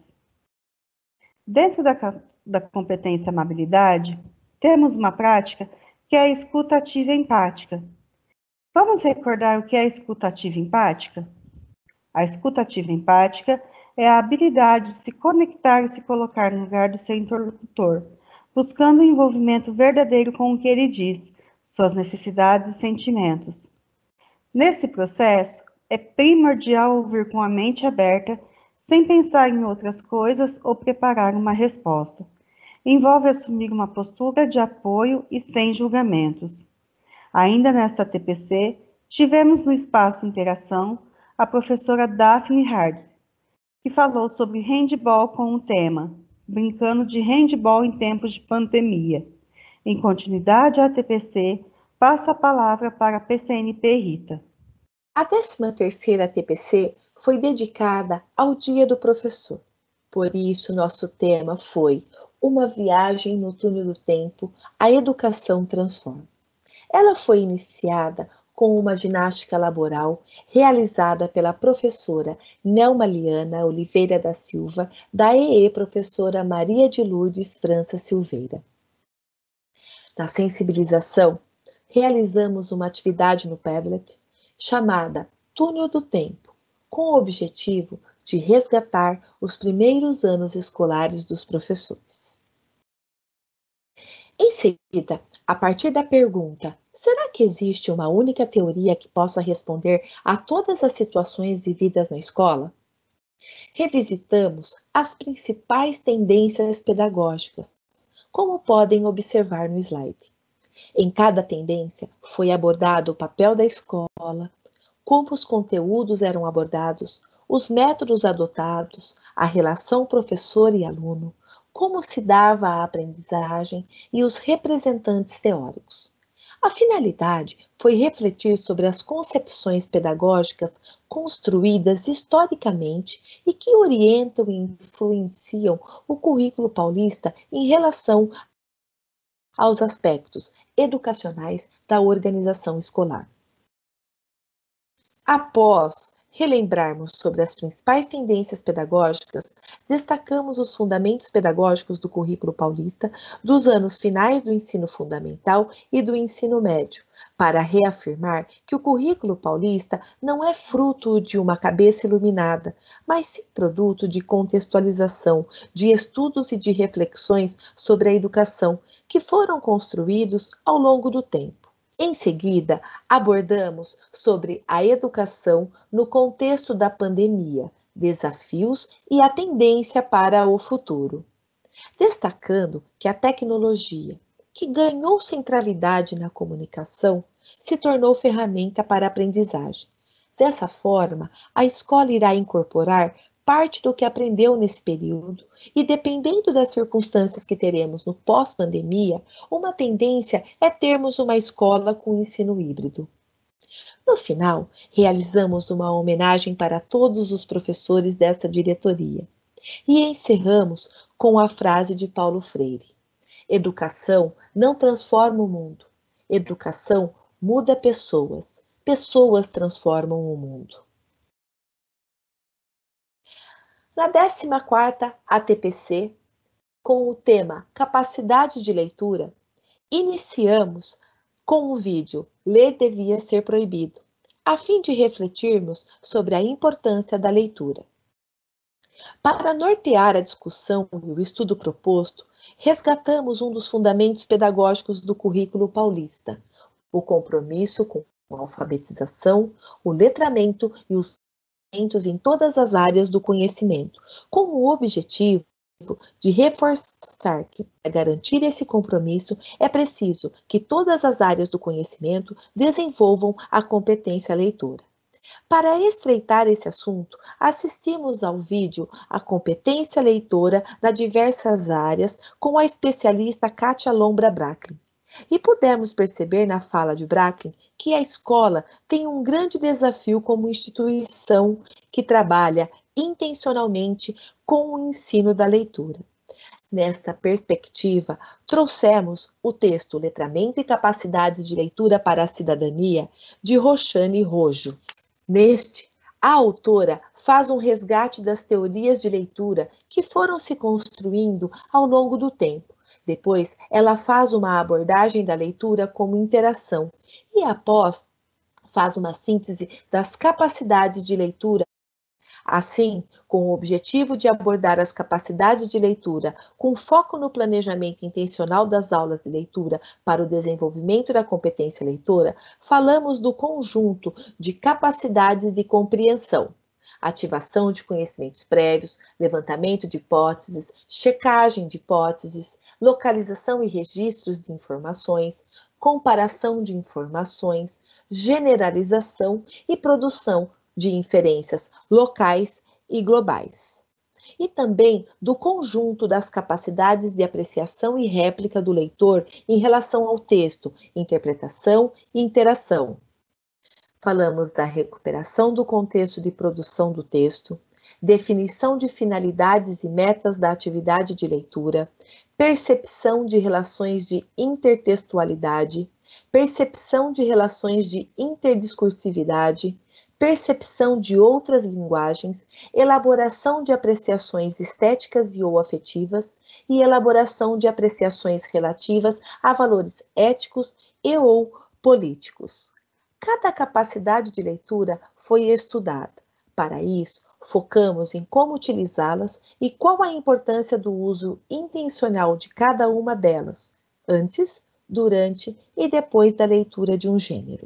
Dentro da, da competência amabilidade, temos uma prática que é a escuta ativa empática. Vamos recordar o que é a escuta ativa empática? A escuta ativa empática é a habilidade de se conectar e se colocar no lugar do seu interlocutor, buscando um envolvimento verdadeiro com o que ele diz, suas necessidades e sentimentos. Nesse processo, é primordial ouvir com a mente aberta, sem pensar em outras coisas ou preparar uma resposta. Envolve assumir uma postura de apoio e sem julgamentos. Ainda nesta T P C, tivemos no espaço Interação a professora Daphne Hard, que falou sobre handball com o tema Brincando de Handball em Tempos de Pandemia. Em continuidade à T P C, passo a palavra para a P C N P Rita. A décima terceira T P C foi dedicada ao Dia do Professor. Por isso, nosso tema foi Uma Viagem no Túnel do Tempo, a Educação Transforma. Ela foi iniciada com uma ginástica laboral realizada pela professora Nelma Liana Oliveira da Silva, da E E Professora Maria de Lourdes França Silveira. Na sensibilização, realizamos uma atividade no Padlet chamada Túnel do Tempo, com o objetivo de resgatar os primeiros anos escolares dos professores. Em seguida, a partir da pergunta, será que existe uma única teoria que possa responder a todas as situações vividas na escola? Revisitamos as principais tendências pedagógicas, como podem observar no slide. Em cada tendência foi abordado o papel da escola, como os conteúdos eram abordados, os métodos adotados, a relação professor e aluno, como se dava a aprendizagem e os representantes teóricos. A finalidade foi refletir sobre as concepções pedagógicas construídas historicamente e que orientam e influenciam o currículo paulista em relação aos aspectos educacionais da organização escolar. Após relembrarmos sobre as principais tendências pedagógicas, destacamos os fundamentos pedagógicos do currículo paulista dos anos finais do ensino fundamental e do ensino médio, para reafirmar que o currículo paulista não é fruto de uma cabeça iluminada, mas sim produto de contextualização, de estudos e de reflexões sobre a educação que foram construídos ao longo do tempo. Em seguida, abordamos sobre a educação no contexto da pandemia, desafios e a tendência para o futuro, destacando que a tecnologia, que ganhou centralidade na comunicação, se tornou ferramenta para a aprendizagem. Dessa forma, a escola irá incorporar parte do que aprendeu nesse período e, dependendo das circunstâncias que teremos no pós-pandemia, uma tendência é termos uma escola com ensino híbrido. No final, realizamos uma homenagem para todos os professores dessa diretoria e encerramos com a frase de Paulo Freire: educação não transforma o mundo, educação muda pessoas, pessoas transformam o mundo. Na décima quarta A T P C, com o tema Capacidade de Leitura, iniciamos com o vídeo Ler Devia Ser Proibido, a fim de refletirmos sobre a importância da leitura. Para nortear a discussão e o estudo proposto, resgatamos um dos fundamentos pedagógicos do currículo paulista, o compromisso com a alfabetização, o letramento e os em todas as áreas do conhecimento, com o objetivo de reforçar que, para garantir esse compromisso, é preciso que todas as áreas do conhecimento desenvolvam a competência leitora. Para estreitar esse assunto, assistimos ao vídeo A Competência Leitora nas Diversas Áreas, com a especialista Kátia Lombra Bracklin. E pudemos perceber na fala de Bracklin que a escola tem um grande desafio como instituição que trabalha intencionalmente com o ensino da leitura. Nesta perspectiva, trouxemos o texto Letramento e Capacidades de Leitura para a Cidadania, de Roxane Rojo. Neste, a autora faz um resgate das teorias de leitura que foram se construindo ao longo do tempo. Depois, ela faz uma abordagem da leitura como interação e, após, faz uma síntese das capacidades de leitura. Assim, com o objetivo de abordar as capacidades de leitura com foco no planejamento intencional das aulas de leitura para o desenvolvimento da competência leitora, falamos do conjunto de capacidades de compreensão, ativação de conhecimentos prévios, levantamento de hipóteses, checagem de hipóteses, localização e registros de informações, comparação de informações, generalização e produção de inferências locais e globais. E também do conjunto das capacidades de apreciação e réplica do leitor em relação ao texto, interpretação e interação. Falamos da recuperação do contexto de produção do texto, definição de finalidades e metas da atividade de leitura, percepção de relações de intertextualidade, percepção de relações de interdiscursividade, percepção de outras linguagens, elaboração de apreciações estéticas e ou afetivas e elaboração de apreciações relativas a valores éticos e ou políticos. Cada capacidade de leitura foi estudada. Para isso, focamos em como utilizá-las e qual a importância do uso intencional de cada uma delas, antes, durante e depois da leitura de um gênero.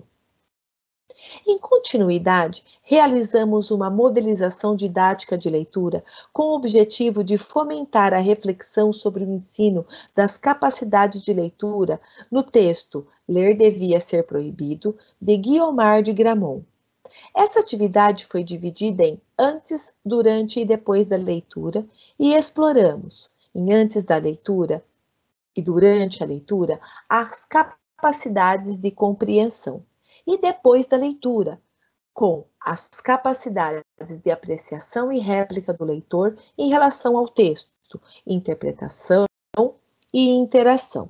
Em continuidade, realizamos uma modelização didática de leitura com o objetivo de fomentar a reflexão sobre o ensino das capacidades de leitura no texto Ler Devia Ser Proibido, de Guiomar de Gramont. Essa atividade foi dividida em antes, durante e depois da leitura e exploramos em antes da leitura e durante a leitura, as capacidades de compreensão. E depois da leitura, com as capacidades de apreciação e réplica do leitor em relação ao texto, interpretação e interação.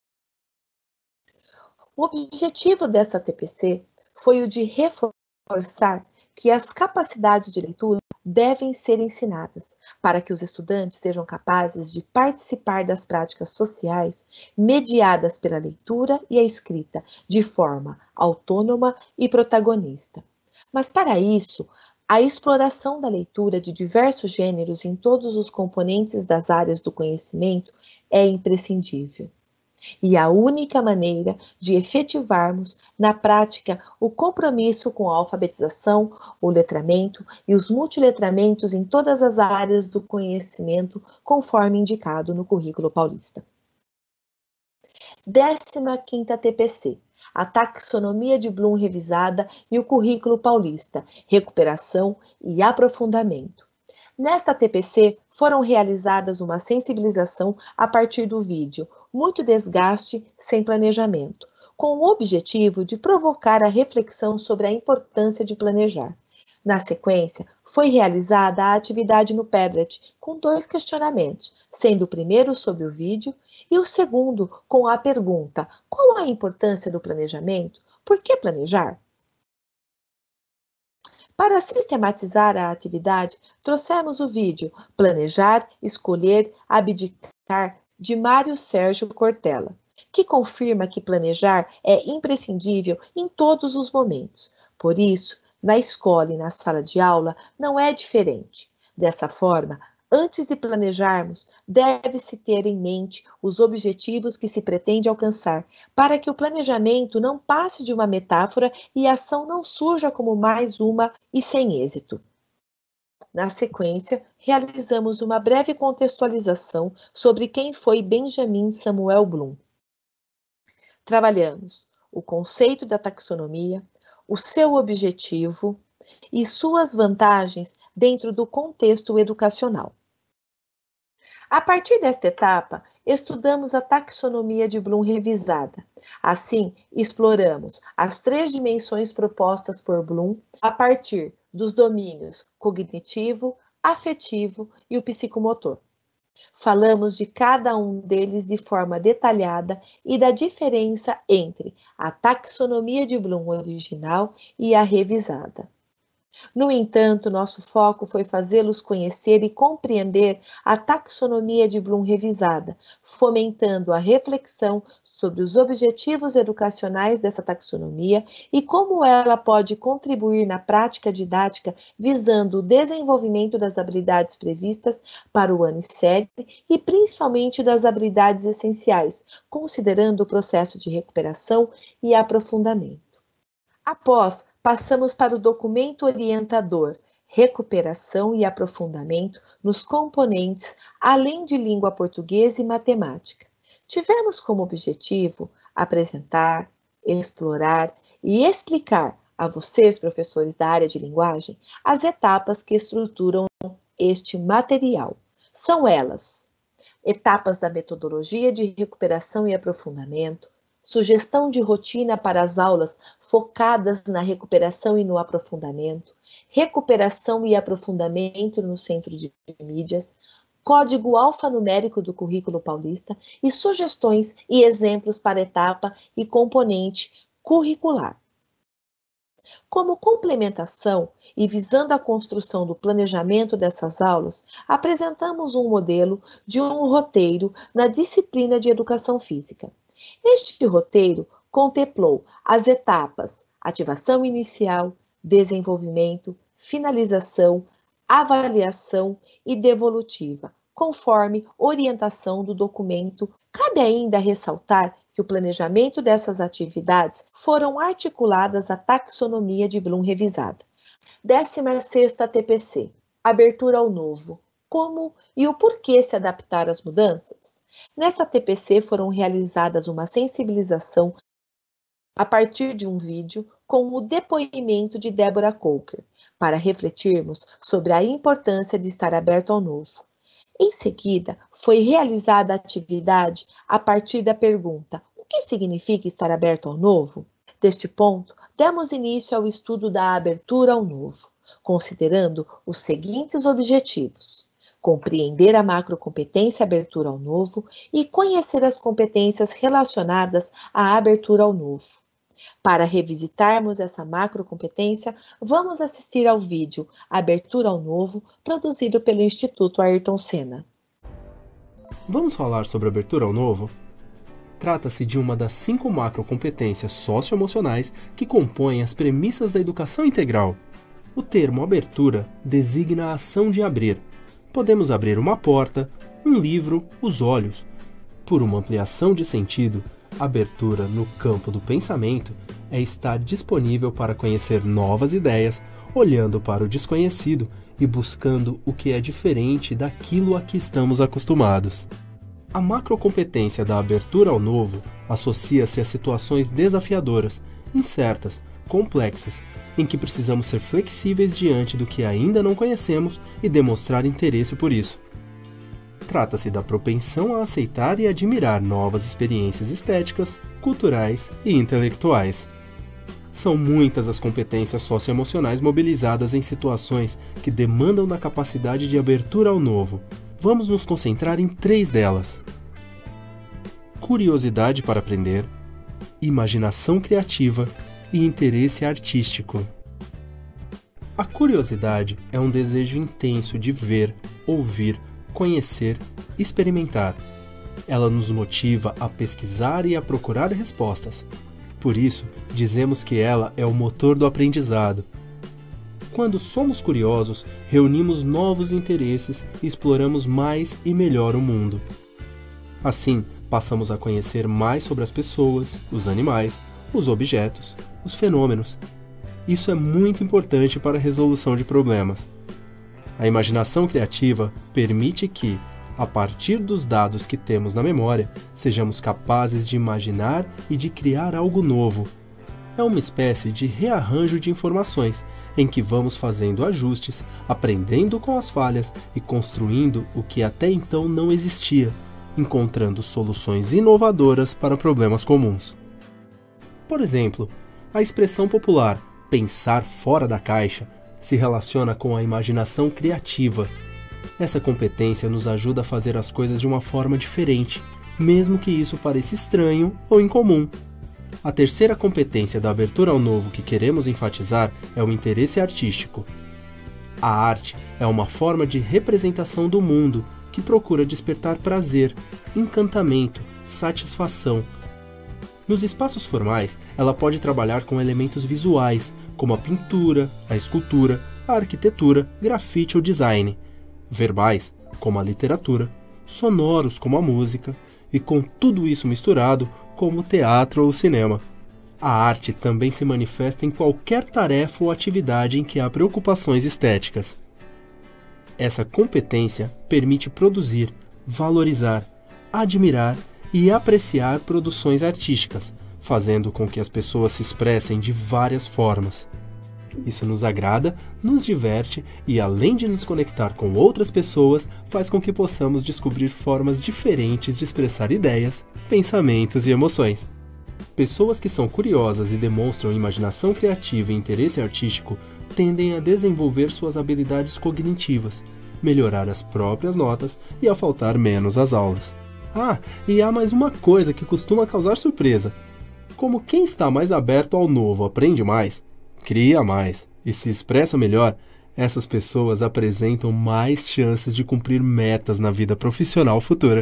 O objetivo dessa T P C foi o de reforçar que as capacidades de leitura devem ser ensinadas para que os estudantes sejam capazes de participar das práticas sociais mediadas pela leitura e a escrita de forma autônoma e protagonista. Mas para isso, a exploração da leitura de diversos gêneros em todos os componentes das áreas do conhecimento é imprescindível. E a única maneira de efetivarmos na prática o compromisso com a alfabetização, o letramento e os multiletramentos em todas as áreas do conhecimento, conforme indicado no Currículo Paulista. décima quinta T P C. A taxonomia de Bloom revisada e o Currículo Paulista, recuperação e aprofundamento. Nesta T P C, foram realizadas uma sensibilização a partir do vídeo Muito Desgaste Sem Planejamento, com o objetivo de provocar a reflexão sobre a importância de planejar. Na sequência, foi realizada a atividade no Padlet, com dois questionamentos, sendo o primeiro sobre o vídeo e o segundo com a pergunta: qual a importância do planejamento? Por que planejar? Para sistematizar a atividade, trouxemos o vídeo Planejar, Escolher, Abdicar, de Mário Sérgio Cortella, que confirma que planejar é imprescindível em todos os momentos. Por isso, na escola e na sala de aula não é diferente. Dessa forma, antes de planejarmos, deve-se ter em mente os objetivos que se pretende alcançar, para que o planejamento não passe de uma metáfora e a ação não surja como mais uma e sem êxito. Na sequência, realizamos uma breve contextualização sobre quem foi Benjamin Samuel Bloom. Trabalhamos o conceito da taxonomia, o seu objetivo e suas vantagens dentro do contexto educacional. A partir desta etapa, estudamos a taxonomia de Bloom revisada. Assim, exploramos as três dimensões propostas por Bloom a partir dos domínios cognitivo, afetivo e o psicomotor. Falamos de cada um deles de forma detalhada e da diferença entre a taxonomia de Bloom original e a revisada. No entanto, nosso foco foi fazê-los conhecer e compreender a taxonomia de Bloom revisada, fomentando a reflexão sobre os objetivos educacionais dessa taxonomia e como ela pode contribuir na prática didática visando o desenvolvimento das habilidades previstas para o ano série e principalmente das habilidades essenciais, considerando o processo de recuperação e aprofundamento. Após, passamos para o documento orientador, recuperação e aprofundamento nos componentes, além de língua portuguesa e matemática. Tivemos como objetivo apresentar, explorar e explicar a vocês, professores da área de linguagem, as etapas que estruturam este material. São elas: etapas da metodologia de recuperação e aprofundamento, sugestão de rotina para as aulas focadas na recuperação e no aprofundamento, recuperação e aprofundamento no centro de mídias, código alfanumérico do Currículo Paulista e sugestões e exemplos para etapa e componente curricular. Como complementação e visando a construção do planejamento dessas aulas, apresentamos um modelo de um roteiro na disciplina de Educação Física. Este roteiro contemplou as etapas ativação inicial, desenvolvimento, finalização, avaliação e devolutiva, conforme orientação do documento. Cabe ainda ressaltar que o planejamento dessas atividades foram articuladas à taxonomia de Bloom revisada. décima sexta T P C. Abertura ao novo. Como e o porquê se adaptar às mudanças? Nesta T P C foram realizadas uma sensibilização a partir de um vídeo com o depoimento de Débora Coker, para refletirmos sobre a importância de estar aberto ao novo. Em seguida, foi realizada a atividade a partir da pergunta: o que significa estar aberto ao novo? Deste ponto, demos início ao estudo da abertura ao novo, considerando os seguintes objetivos: compreender a macrocompetência abertura ao novo e conhecer as competências relacionadas à abertura ao novo. Para revisitarmos essa macrocompetência, vamos assistir ao vídeo Abertura ao Novo, produzido pelo Instituto Ayrton Senna. Vamos falar sobre abertura ao novo? Trata-se de uma das cinco macrocompetências socioemocionais que compõem as premissas da educação integral. O termo abertura designa a ação de abrir. Podemos abrir uma porta, um livro, os olhos. Por uma ampliação de sentido, abertura no campo do pensamento é estar disponível para conhecer novas ideias, olhando para o desconhecido e buscando o que é diferente daquilo a que estamos acostumados. A macrocompetência da abertura ao novo associa-se a situações desafiadoras, incertas, complexas, em que precisamos ser flexíveis diante do que ainda não conhecemos e demonstrar interesse por isso. Trata-se da propensão a aceitar e admirar novas experiências estéticas, culturais e intelectuais. São muitas as competências socioemocionais mobilizadas em situações que demandam da capacidade de abertura ao novo. Vamos nos concentrar em três delas: curiosidade para aprender, imaginação criativa e interesse artístico. A curiosidade é um desejo intenso de ver, ouvir, conhecer, experimentar. Ela nos motiva a pesquisar e a procurar respostas. Por isso, dizemos que ela é o motor do aprendizado. Quando somos curiosos, reunimos novos interesses e exploramos mais e melhor o mundo. Assim, passamos a conhecer mais sobre as pessoas, os animais, os objetos, os fenômenos. Isso é muito importante para a resolução de problemas. A imaginação criativa permite que, a partir dos dados que temos na memória, sejamos capazes de imaginar e de criar algo novo. É uma espécie de rearranjo de informações, em que vamos fazendo ajustes, aprendendo com as falhas e construindo o que até então não existia, encontrando soluções inovadoras para problemas comuns. Por exemplo, a expressão popular "pensar fora da caixa" se relaciona com a imaginação criativa. Essa competência nos ajuda a fazer as coisas de uma forma diferente, mesmo que isso pareça estranho ou incomum. A terceira competência da abertura ao novo que queremos enfatizar é o interesse artístico. A arte é uma forma de representação do mundo que procura despertar prazer, encantamento, satisfação. Nos espaços formais, ela pode trabalhar com elementos visuais, como a pintura, a escultura, a arquitetura, grafite ou design. Verbais, como a literatura, sonoros, como a música, e com tudo isso misturado, como o teatro ou o cinema. A arte também se manifesta em qualquer tarefa ou atividade em que há preocupações estéticas. Essa competência permite produzir, valorizar, admirar e apreciar produções artísticas, fazendo com que as pessoas se expressem de várias formas. Isso nos agrada, nos diverte e, além de nos conectar com outras pessoas, faz com que possamos descobrir formas diferentes de expressar ideias, pensamentos e emoções. Pessoas que são curiosas e demonstram imaginação criativa e interesse artístico tendem a desenvolver suas habilidades cognitivas, melhorar as próprias notas e a faltar menos às aulas. Ah, e há mais uma coisa que costuma causar surpresa. Como quem está mais aberto ao novo aprende mais, cria mais e se expressa melhor, essas pessoas apresentam mais chances de cumprir metas na vida profissional futura.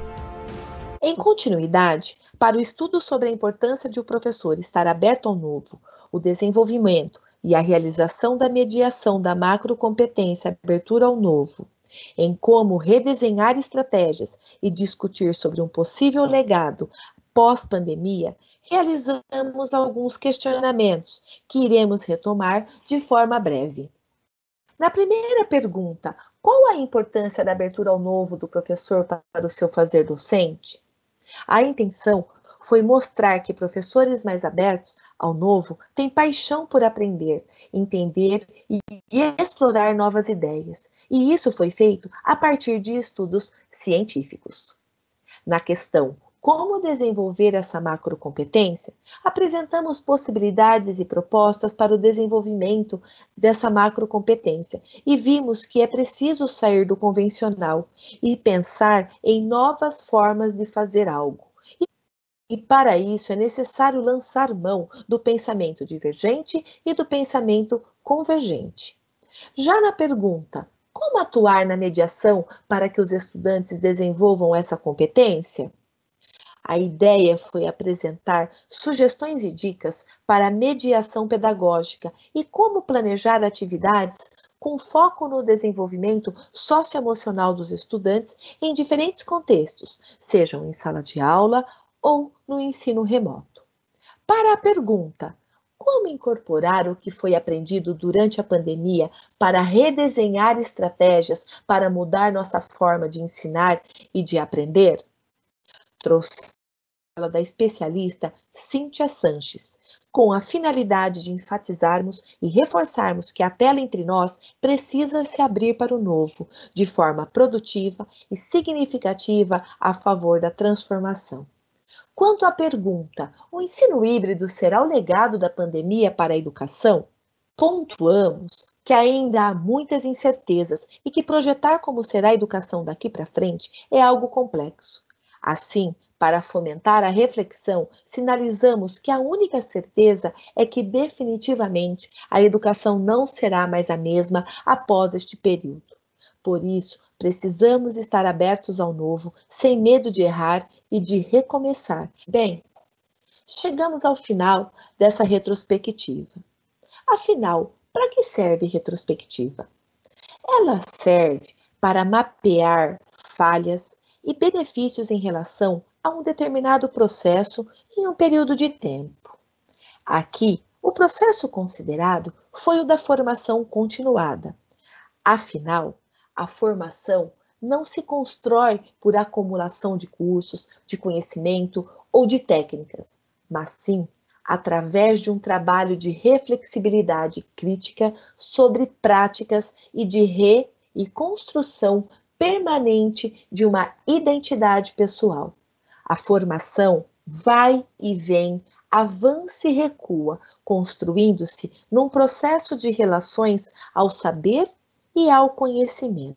Em continuidade, para o estudo sobre a importância de o professor estar aberto ao novo, o desenvolvimento e a realização da mediação da macrocompetência abertura ao novo, em como redesenhar estratégias e discutir sobre um possível legado pós-pandemia, realizamos alguns questionamentos que iremos retomar de forma breve. Na primeira pergunta, qual a importância da abertura ao novo do professor para o seu fazer docente? A intenção foi mostrar que professores mais abertos ao novo têm paixão por aprender, entender e explorar novas ideias. E isso foi feito a partir de estudos científicos. Na questão como desenvolver essa macrocompetência, apresentamos possibilidades e propostas para o desenvolvimento dessa macrocompetência e vimos que é preciso sair do convencional e pensar em novas formas de fazer algo. E para isso é necessário lançar mão do pensamento divergente e do pensamento convergente. Já na pergunta, como atuar na mediação para que os estudantes desenvolvam essa competência? A ideia foi apresentar sugestões e dicas para a mediação pedagógica e como planejar atividades com foco no desenvolvimento socioemocional dos estudantes em diferentes contextos, sejam em sala de aula ou no ensino remoto. Para a pergunta, como incorporar o que foi aprendido durante a pandemia para redesenhar estratégias para mudar nossa forma de ensinar e de aprender? Trouxe a fala da especialista Cíntia Sanches, com a finalidade de enfatizarmos e reforçarmos que a tela entre nós precisa se abrir para o novo, de forma produtiva e significativa a favor da transformação. Quanto à pergunta, o ensino híbrido será o legado da pandemia para a educação? Pontuamos que ainda há muitas incertezas e que projetar como será a educação daqui para frente é algo complexo. Assim, para fomentar a reflexão, sinalizamos que a única certeza é que definitivamente a educação não será mais a mesma após este período. Por isso, precisamos estar abertos ao novo, sem medo de errar e de recomeçar. Bem, chegamos ao final dessa retrospectiva. Afinal, para que serve retrospectiva? Ela serve para mapear falhas e benefícios em relação a um determinado processo em um período de tempo. Aqui, o processo considerado foi o da formação continuada. Afinal, a formação não se constrói por acumulação de cursos, de conhecimento ou de técnicas, mas sim através de um trabalho de reflexibilidade crítica sobre práticas e de re- e construção permanente de uma identidade pessoal. A formação vai e vem, avança e recua, construindo-se num processo de relações ao saber e ao conhecimento.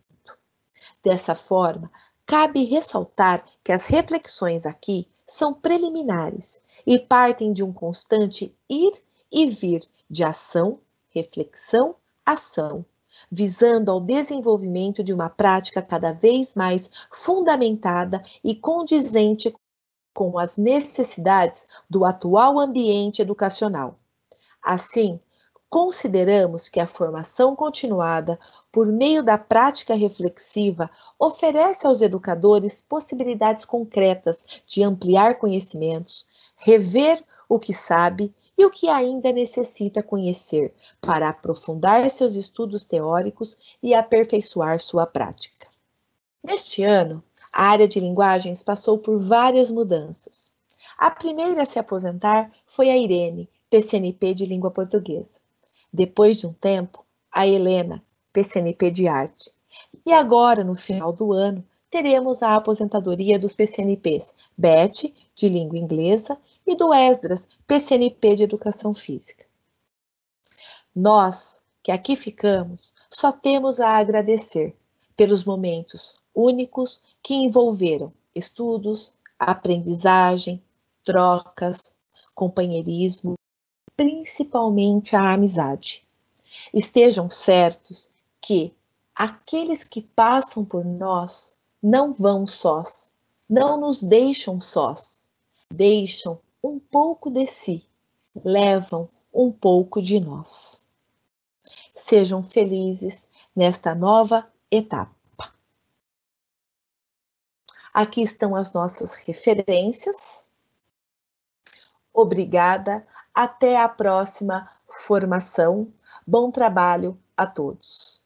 Dessa forma, cabe ressaltar que as reflexões aqui são preliminares e partem de um constante ir e vir de ação, reflexão, ação, visando ao desenvolvimento de uma prática cada vez mais fundamentada e condizente com as necessidades do atual ambiente educacional. Assim, consideramos que a formação continuada, por meio da prática reflexiva, oferece aos educadores possibilidades concretas de ampliar conhecimentos, rever o que sabe e o que ainda necessita conhecer para aprofundar seus estudos teóricos e aperfeiçoar sua prática. Neste ano, a área de linguagens passou por várias mudanças. A primeira a se aposentar foi a Irene, P C N P de Língua Portuguesa. Depois de um tempo, a Helena, P C N P de Arte. E agora, no final do ano, teremos a aposentadoria dos P C N Ps Beth, de Língua Inglesa, e do Esdras, P C N P de Educação Física. Nós, que aqui ficamos, só temos a agradecer pelos momentos únicos que envolveram estudos, aprendizagem, trocas, companheirismo, principalmente a amizade. Estejam certos que aqueles que passam por nós não vão sós, não nos deixam sós, deixam um pouco de si, levam um pouco de nós. Sejam felizes nesta nova etapa. Aqui estão as nossas referências. Obrigada. Até a próxima formação. Bom trabalho a todos.